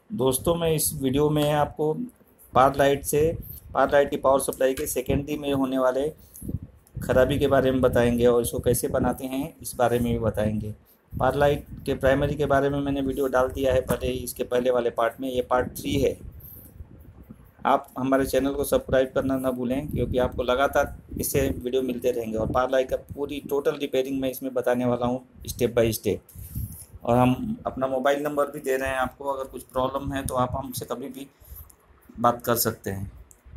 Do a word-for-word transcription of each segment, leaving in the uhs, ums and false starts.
दोस्तों, मैं इस वीडियो में आपको पावर लाइट से पावर लाइट की पावर सप्लाई के सेकेंडरी में होने वाले खराबी के बारे में बताएंगे और इसको कैसे बनाते हैं इस बारे में भी बताएंगे। पावर लाइट के प्राइमरी के बारे में मैंने वीडियो डाल दिया है पहले ही, इसके पहले वाले पार्ट में। ये पार्ट थ्री है। आप हमारे चैनल को सब्सक्राइब करना ना भूलें, क्योंकि आपको लगातार इससे वीडियो मिलते रहेंगे और पावर लाइट का पूरी टोटल रिपेयरिंग मैं इसमें बताने वाला हूँ स्टेप बाय स्टेप। और हम अपना मोबाइल नंबर भी दे रहे हैं आपको, अगर कुछ प्रॉब्लम है तो आप हमसे कभी भी बात कर सकते हैं।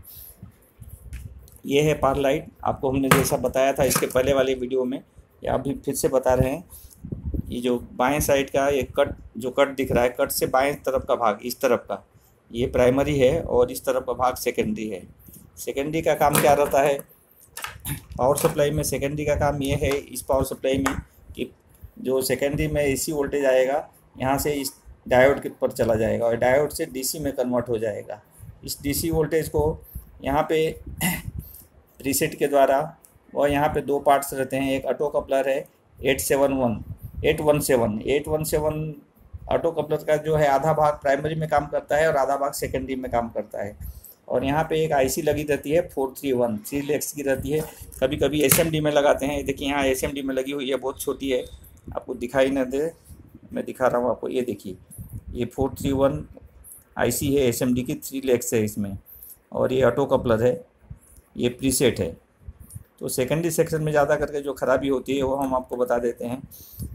ये है पावर लाइट, आपको हमने जैसा बताया था इसके पहले वाली वीडियो में, या अभी फिर से बता रहे हैं। ये जो बाएं साइड का ये कट जो कट दिख रहा है, कट से बाएं तरफ का भाग, इस तरफ का ये प्राइमरी है और इस तरफ का भाग सेकेंडरी है। सेकेंडरी का काम क्या रहता है पावर सप्लाई में? सेकेंडरी का काम ये है इस पावर सप्लाई में कि जो सेकेंडरी में एसी वोल्टेज आएगा, यहाँ से इस डायोड के पर चला जाएगा और डायोड से डीसी में कन्वर्ट हो जाएगा। इस डीसी वोल्टेज को यहाँ पे प्रीसेट के द्वारा, और यहाँ पे दो पार्ट्स रहते हैं। एक ऑटो कपलर है eight seven one eight one seven eight one seven auto coupler का जो है आधा भाग प्राइमरी में काम करता है और आधा भाग सेकेंडरी में काम करता है। और यहाँ पे एक आईसी लगी रहती है four three one three legs की रहती है। कभी कभी एसएमडी में लगाते हैं। देखिए यहाँ एसएमडी में लगी हुई है, बहुत छोटी है, आपको दिखाई न दे, मैं दिखा रहा हूँ आपको। ये देखिए, ये फोर थ्री वन आईसी है एसएमडी की, थ्री लेक्स है इसमें, और ये ऑटो कपलर है, ये प्रीसेट है। तो सेकेंडरी सेक्शन में ज़्यादा करके जो खराबी होती है वो हम आपको बता देते हैं।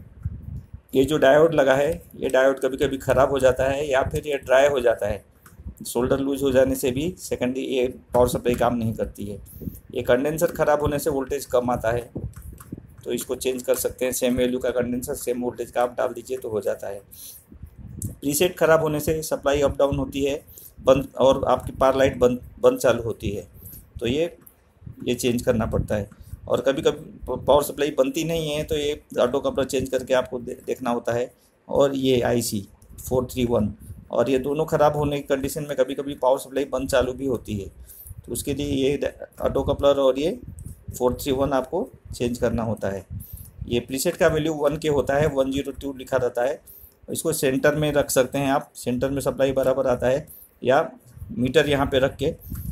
ये जो डायोड लगा है, ये डायोड कभी कभी ख़राब हो जाता है या फिर ये ड्राई हो जाता है। सोल्डर लूज हो जाने से भी सेकेंडरी ये पावर सप्लाई काम नहीं करती है। ये कंडेंसर ख़राब होने से वोल्टेज कम आता है, तो इसको चेंज कर सकते हैं। सेम वैल्यू का कंडेंसर सेम वोल्टेज का आप डाल दीजिए तो हो जाता है। प्रीसेट ख़राब होने से सप्लाई अप डाउन होती है, बंद, और आपकी पावर लाइट बंद बंद चालू होती है, तो ये ये चेंज करना पड़ता है। और कभी कभी पावर सप्लाई बनती नहीं है तो ये ऑटो कपलर चेंज करके आपको दे, देखना होता है। और ये आईसी फोर थ्री वन, और ये दोनों ख़राब होने की कंडीशन में कभी कभी पावर सप्लाई बंद चालू भी होती है, तो उसके लिए ये ऑटो कपलर और ये फोर थ्री वन आपको चेंज करना होता है। ये प्रीसेट का वैल्यू वन के होता है, वन जीरो टू लिखा रहता है। इसको सेंटर में रख सकते हैं आप, सेंटर में सप्लाई बराबर आता है, या मीटर यहाँ पे रख के,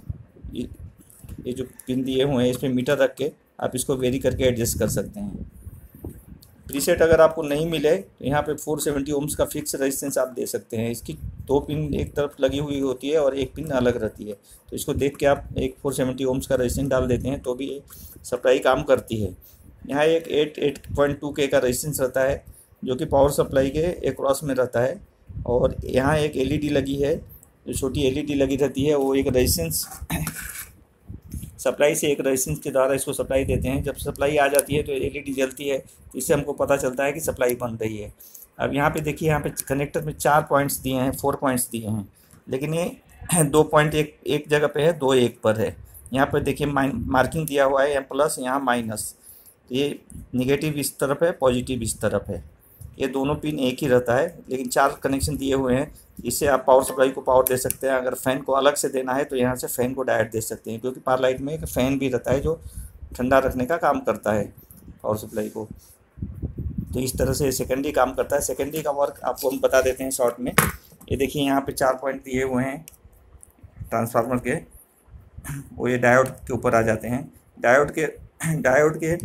ये जो पिन दिए हुए हैं इसमें मीटर रख के आप इसको वेरी करके एडजस्ट कर सकते हैं। प्रीसेट अगर आपको नहीं मिले तो यहाँ पे फोर सेवेंटी ओम्स का फिक्स रेजिस्टेंस आप दे सकते हैं। इसकी दो पिन एक तरफ लगी हुई होती है और एक पिन अलग रहती है, तो इसको देख के आप एक फोर सेवेंटी ओम्स का रेजिस्टेंस डाल देते हैं तो भी सप्लाई काम करती है। यहाँ एक एट एट पॉइंट टू के का रेजिस्टेंस रहता है जो कि पावर सप्लाई के एक्रॉस में रहता है। और यहाँ एक एलईडी लगी है, जो छोटी एलईडी लगी रहती है, वो एक रेजिस्टेंस सप्लाई से एक रेजिस्टेंस के द्वारा इसको सप्लाई देते हैं। जब सप्लाई आ जाती है तो एलईडी जलती है, तो इससे हमको पता चलता है कि सप्लाई बन रही है। अब यहाँ पे देखिए, यहाँ पे कनेक्टर में चार पॉइंट्स दिए हैं, फोर पॉइंट्स दिए हैं, लेकिन ये दो पॉइंट एक एक जगह पे है, दो एक पर है। यहाँ पर देखिए मार्किंग दिया हुआ है, यहाँ प्लस यहाँ माइनस, तो ये निगेटिव इस तरफ है, पॉजिटिव इस तरफ है। ये दोनों पिन एक ही रहता है, लेकिन चार कनेक्शन दिए हुए हैं। इससे आप पावर सप्लाई को पावर दे सकते हैं। अगर फ़ैन को अलग से देना है तो यहाँ से फ़ैन को डायरेक्ट दे सकते हैं, क्योंकि पावर लाइट में एक फ़ैन भी रहता है जो ठंडा रखने का काम करता है पावर सप्लाई को। तो इस तरह से सेकेंडरी काम करता है। सेकेंडरी का वर्क आपको हम बता देते हैं शॉर्ट में। ये देखिए, यहाँ पर चार पॉइंट दिए हुए हैं ट्रांसफार्मर के, वो ये डायोड के ऊपर आ जाते हैं। डायोड के डायोड के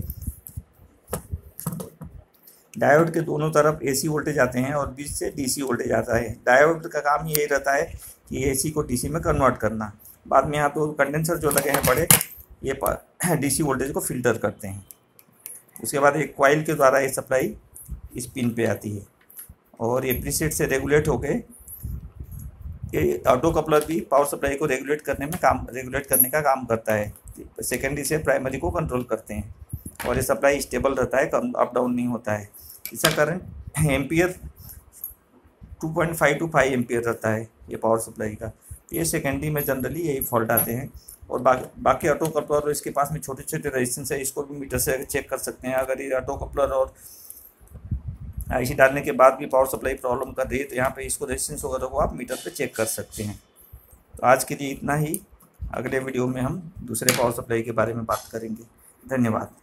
डायोड के दोनों तरफ एसी वोल्टेज आते हैं और बीच से डीसी वोल्टेज आता है। डायोड का काम यही रहता है कि एसी को डीसी में कन्वर्ट करना। बाद में यहाँ तो कंडेंसर जो लगे हैं बड़े, ये डीसी वोल्टेज को फिल्टर करते हैं। उसके बाद एक कॉइल के द्वारा ये सप्लाई इस पिन पे आती है, और ये प्रीसेट से रेगुलेट होके ये ऑटो कपलर भी पावर सप्लाई को रेगुलेट करने में काम रेगुलेट करने का काम करता है। सेकेंडरी से प्राइमरी को कंट्रोल करते हैं, और ये सप्लाई स्टेबल रहता है, कम अप डाउन नहीं होता है। इसका current ampere two point five two five ampere रहता है ये पावर सप्लाई का। ये सेकेंडरी में जनरली यही फॉल्ट आते हैं। और बाकी बाकी ऑटो कपलर इसके पास में छोटे छोटे रेजिस्टेंस है, इसको भी मीटर से चेक कर सकते हैं। अगर ये ऑटो कपलर और आईसी डालने के बाद भी पावर सप्लाई प्रॉब्लम कर रही है तो यहाँ पे इसको रेजिस्टेंस वगैरह को आप मीटर पे चेक कर सकते हैं। तो आज के लिए इतना ही। अगले वीडियो में हम दूसरे पावर सप्लाई के बारे में बात करेंगे। धन्यवाद।